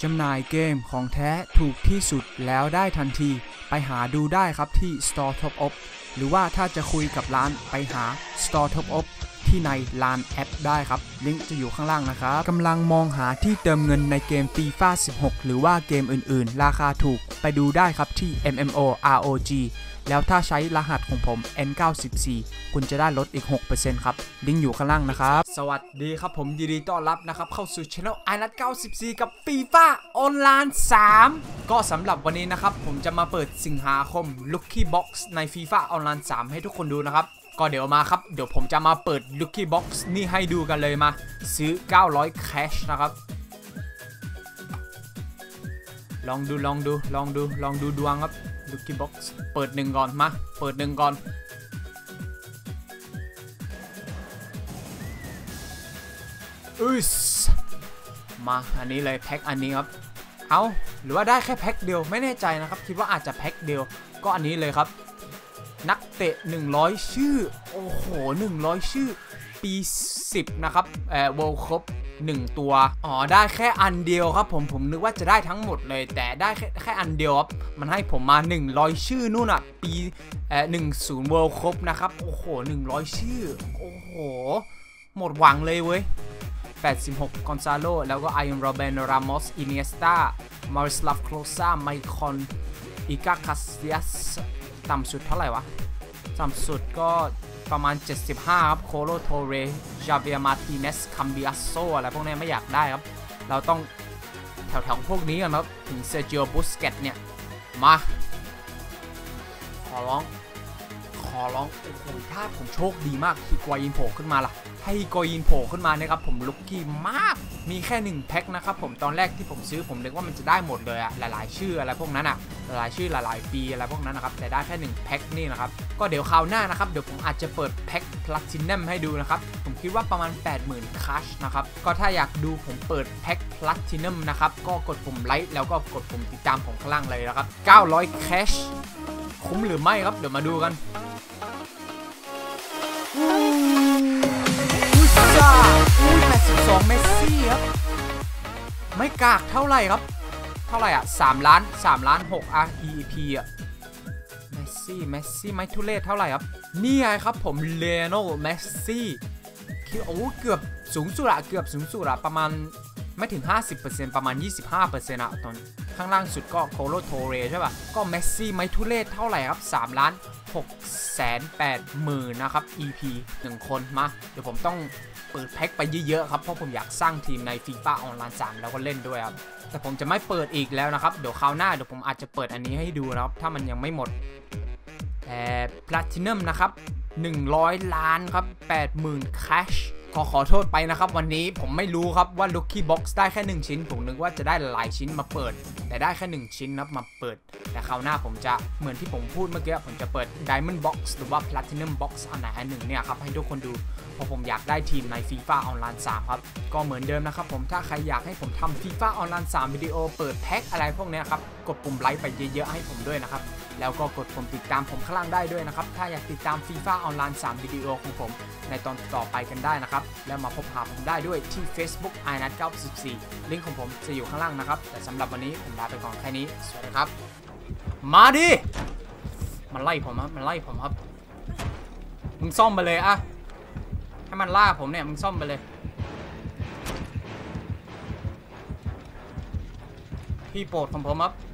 จำหน่ายเกมของแท้ถูกที่สุดแล้วได้ทันทีไปหาดูได้ครับที่ Store Top Up หรือว่าถ้าจะคุยกับร้านไปหา Store Top Up ที่ในร้านแอปได้ครับลิงก์จะอยู่ข้างล่างนะครับกำลังมองหาที่เติมเงินในเกม FIFA 16 หรือว่าเกมอื่นๆราคาถูกไปดูได้ครับที่ MMOROG แล้วถ้าใช้รหัสของผม N94 คุณจะได้ลดอีก 6% ครับลิงก์อยู่ข้างล่างนะครับสวัสดีครับผมยินดีต้อนรับนะครับเข้าสู่ Channel iNut94 กับ FIFA Online 3 ก็สำหรับวันนี้นะครับผมจะมาเปิดสิงหาคม Lucky Box ใน FIFA Online 3 ให้ทุกคนดูนะครับก็เดี๋ยวมาครับเดี๋ยวผมจะมาเปิด Lucky Box นี่ให้ดูกันเลยมาซื้อ900 cash นะครับลองดูดวงครับ Lucky Box เปิด1ก่อนมาเปิด1ก่อนมาอันนี้เลยแพ็คอันนี้ครับเอาหรือว่าได้แค่แพ็คเดียวไม่แน่ใจนะครับคิดว่าอาจจะแพ็คเดียวก็อันนี้เลยครับนักเตะ100ชื่อโอ้โห100ชื่อปี10นะครับWorld Cup 1ตัวอ๋อได้แค่อันเดียวครับผมนึกว่าจะได้ทั้งหมดเลยแต่ได้แค่อันเดียวครับมันให้ผมมา100ชื่อนู่นอ่ะปี10 World Cup นะครับโอ้โห100ชื่อโอ้โหหมดหวังเลยเว้ย86กอนซาโลแล้วก็ไอเอ็นโรเบนรามอสอิเนียสตามาริสลาฟโคลซาไมคอนอิกาคาสเซียสต่ำสุดเท่าไหร่วะต่ำสุดก็ประมาณ75ครับโคโลโทเรจาเบียมาร์ติเนสคัมบิอาโซอะไรพวกนี้ไม่อยากได้ครับเราต้องแถวๆพวกนี้กันครับถึงเซอร์จิโอบุสเกตเนี่ยมาขอร้องโอ้โหถ้าผมโชคดีมากฮิกวายินโผล่ขึ้นมาล่ะให้ฮิกวายินโผล่ขึ้นมานะครับผมลุกกี้มากมีแค่1แพ็คนะครับผมตอนแรกที่ผมซื้อผมนึกว่ามันจะได้หมดเลยอะหลายๆชื่ออะไรพวกนั้นอะหลายชื่อหลายๆปีอะไรพวกนั้นนะครับแต่ได้แค่1แพ็คนี่นะครับก็เดี๋ยวคราวหน้านะครับเดี๋ยวผมอาจจะเปิดแพ็คพลัตินัมให้ดูนะครับผมคิดว่าประมาณ 80,000 คัชนะครับก็ถ้าอยากดูผมเปิดแพ็คพลัตินัมนะครับก็กดปุ่มไลค์แล้วก็กดปุ่มติดตามผมข้างล่างเลยนะครับ900 แคชคุ้มหรือไม่ครับเดี๋ยวมาดูกัน82เมสซี่ครับไม่กากเท่าไหร่ครับเท่าไหร่อ่ะ3 ล้าน6 REP อ่ะเมสซี่ไม่ทุเรศเท่าไหร่ครับนี่ไงครับผมเลโอเมสซี่คือโอ้เกือบสูงสุดอะประมาณไม่ถึง 50% ประมาณ 25% อะตอนข้างล่างสุดก็โคโลโทเรใช่ป่ะก็เมสซี่ไม่ทุเรศเท่าไหร่ครับ3 ล้าน680,000นะครับ EP 1 คนมาเดี๋ยวผมต้องเปิดแพ็คไปเยอะๆครับเพราะผมอยากสร้างทีมใน FIFA Online 3แล้วก็เล่นด้วยครับแต่ผมจะไม่เปิดอีกแล้วนะครับเดี๋ยวคราวหน้าเดี๋ยวผมอาจจะเปิดอันนี้ให้ดูนะครับถ้ามันยังไม่หมดPlatinum นะครับ100 ล้านครับ80,000 cashขอโทษไปนะครับวันนี้ผมไม่รู้ครับว่า Lucky Box ได้แค่1ชิ้นผมนึกว่าจะได้หลายชิ้นมาเปิดแต่ได้แค่1ชิ้นนะมาเปิดแต่คราวหน้าผมจะเหมือนที่ผมพูดเมื่อกี้ผมจะเปิด Diamond Box หรือว่า Platinum Box อันไหนอันหนึ่งเนี่ยครับให้ทุกคนดูเพราะผมอยากได้ทีมใน FIFA Online 3 ครับก็เหมือนเดิมนะครับผมถ้าใครอยากให้ผมทำ FIFA Online 3 วิดีโอเปิดแพ็คอะไรพวกนี้ครับกดปุ่มไลค์ไปเยอะๆให้ผมด้วยนะครับแล้วก็กดปุ่มติดตามผมข้างล่างได้ด้วยนะครับถ้าอยากติดตาม FIFA Online 3 วิดีโอของผมในตอนต่อไปกันได้นะครับแล้วมาพบหาผมได้ด้วยที่ Facebook iNut94 ลิงก์ของผมจะอยู่ข้างล่างนะครับแต่สำหรับวันนี้ผมลาไปก่อนแค่นี้สวัสดีครับมาดิมันไล่ผมครับมึงซ่อมไปเลยอะให้มันล่าผมเนี่ยมึงซ่อมไปเลยพี่โปรดของผมครับ